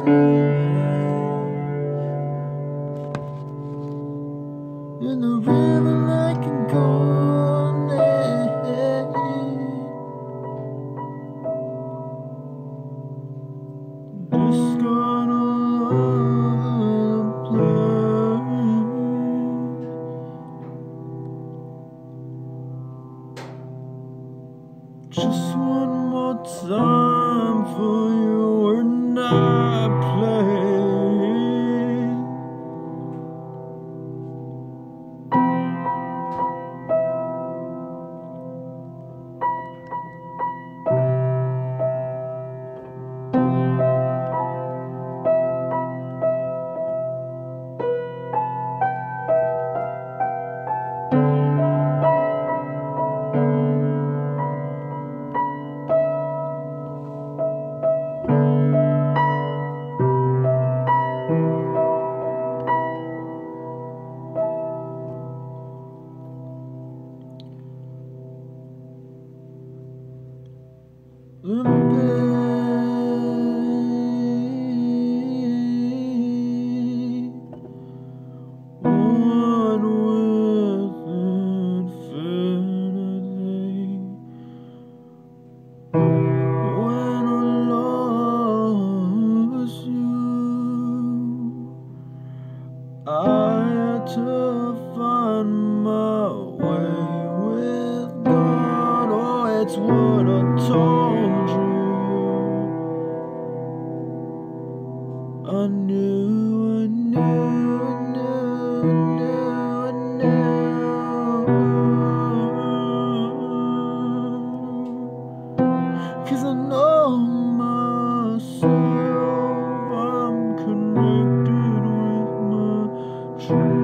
in the river like a golden, just gonna love play. Just one more time for you and I play. Little babe, one with infinity. When I lost you, I had to find my way with God. Oh, it's what I told you. I knew, I knew, I knew, I knew, I knew. 'Cause I know myself, I'm connected with my truth.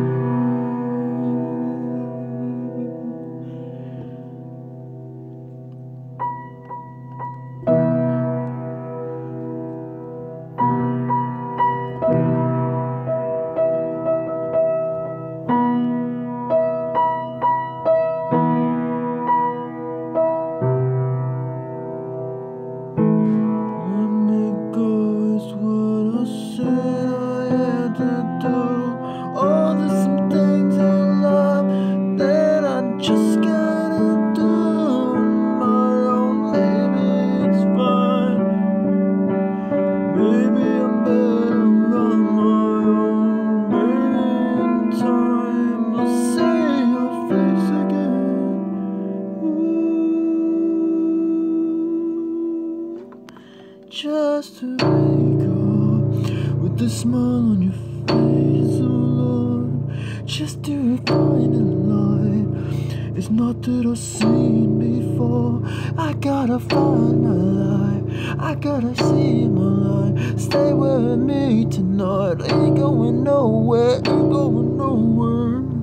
Just to wake up with a smile on your face, oh Lord. Just to find a light. It's not that I've seen before. I gotta find my light. I gotta see my light. Stay with me tonight. Ain't going nowhere. Ain't going nowhere.